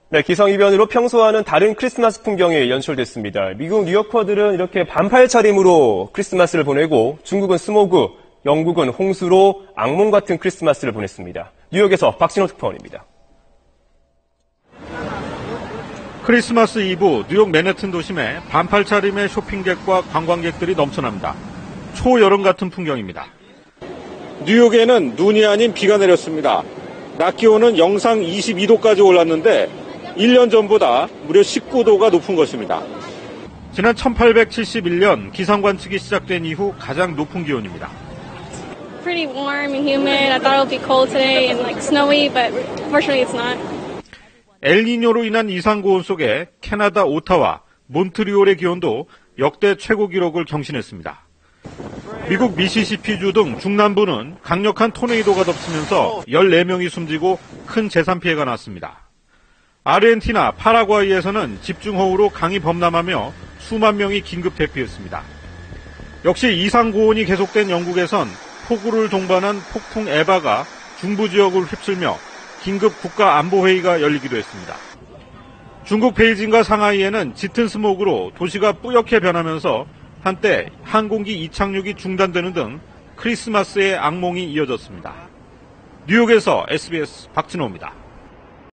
네, 기상이변으로 평소와는 다른 크리스마스 풍경이 연출됐습니다. 미국 뉴요커들은 이렇게 반팔 차림으로 크리스마스를 보내고 중국은 스모그, 영국은 홍수로 악몽 같은 크리스마스를 보냈습니다. 뉴욕에서 박진호 특파원입니다. 크리스마스 이브 뉴욕 맨해튼 도심에 반팔 차림의 쇼핑객과 관광객들이 넘쳐납니다. 초여름 같은 풍경입니다. 뉴욕에는 눈이 아닌 비가 내렸습니다. 낮 기온은 영상 22도까지 올랐는데 1년 전보다 무려 19도가 높은 것입니다. 지난 1871년 기상 관측이 시작된 이후 가장 높은 기온입니다. Pretty warm and humid. I thought it would be cold today and like snowy, but fortunately it's not. 엘니뇨로 인한 이상 고온 속에 캐나다 오타와, 몬트리올의 기온도 역대 최고 기록을 경신했습니다. 미국 미시시피주 등 중남부는 강력한 토네이도가 덮치면서 14명이 숨지고 큰 재산 피해가 났습니다. 아르헨티나, 파라과이에서는 집중호우로 강이 범람하며 수만 명이 긴급 대피했습니다. 역시 이상 고온이 계속된 영국에선 폭우를 동반한 폭풍 에바가 중부 지역을 휩쓸며 긴급 국가안보회의가 열리기도 했습니다. 중국 베이징과 상하이에는 짙은 스모그로 도시가 뿌옇게 변하면서 한때 항공기 이착륙이 중단되는 등 크리스마스의 악몽이 이어졌습니다. 뉴욕에서 SBS 박진호입니다.